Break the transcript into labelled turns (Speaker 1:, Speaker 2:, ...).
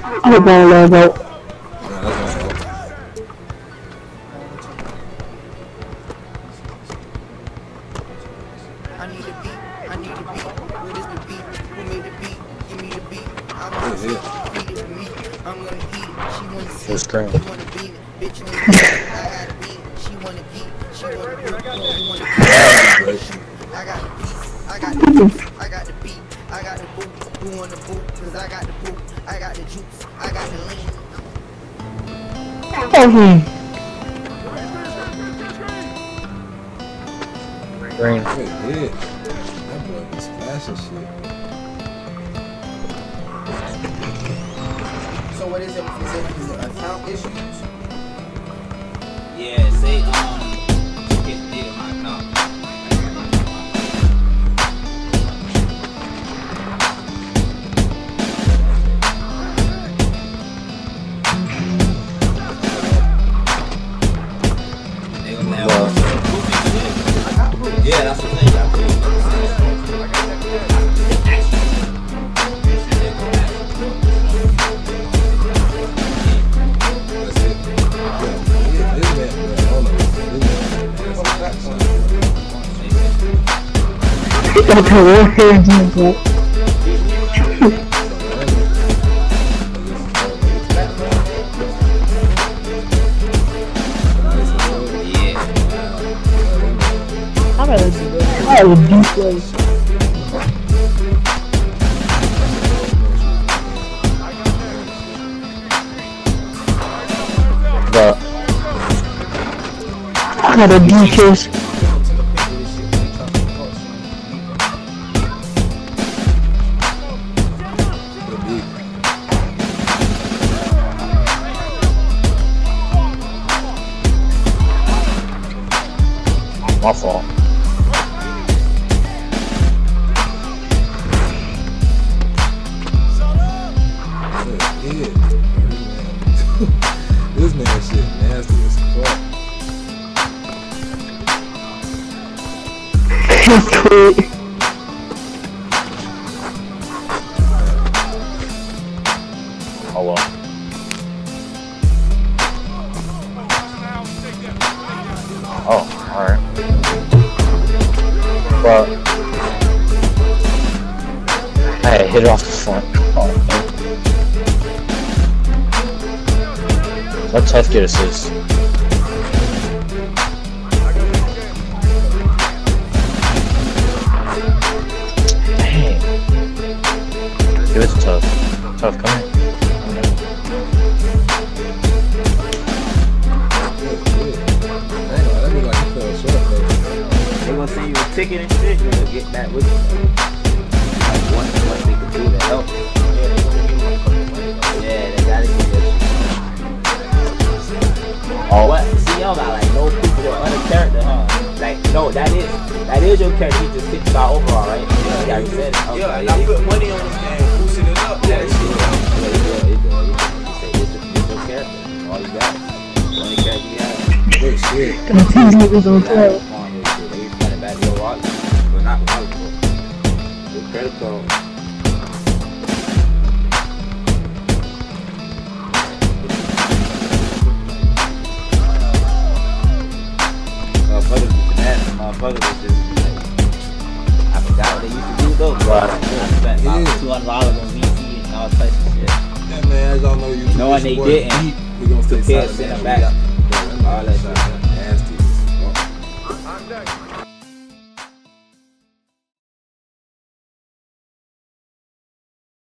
Speaker 1: I'm going to go.
Speaker 2: Full screen. Green.
Speaker 3: That boy was splashing shit.
Speaker 4: So what is it? Is it account issues?
Speaker 5: Yeah, say you get deleted my account. Yeah, that's what I'm saying.
Speaker 1: That's a real hair, bro. I would do so. I got a D-case.
Speaker 2: My fault.
Speaker 3: This man shit nasty as fuck.
Speaker 2: Oh well. Oh, alright. But I hit it off the front. Oh. Let Teth get assist. Dang. Give it to Tough. Tough, come here.
Speaker 5: They gonna send you a ticket and shit. You gonna get back with you. Like what they can do to help. Yeah, they gotta get this. Oh, what? See, y'all got like no people with other character, huh? Like, no, that is your character. He just 55 overall, right? Yeah, you said it. Okay,
Speaker 4: Yeah, and I put money on this game, boosted it up.
Speaker 5: Yeah, it's your character. All you got. The only character you have.
Speaker 3: Good shit.
Speaker 1: These niggas on top.
Speaker 5: They running back your wallet, but not wallet. Your credit card. Motherfuckers was just like, I forgot what they used to do though. But I spent about $200 on VC and all types of shit.
Speaker 3: Yeah, man, as y'all know, you
Speaker 5: knowing they didn't,
Speaker 3: we gonna stay
Speaker 5: send them back.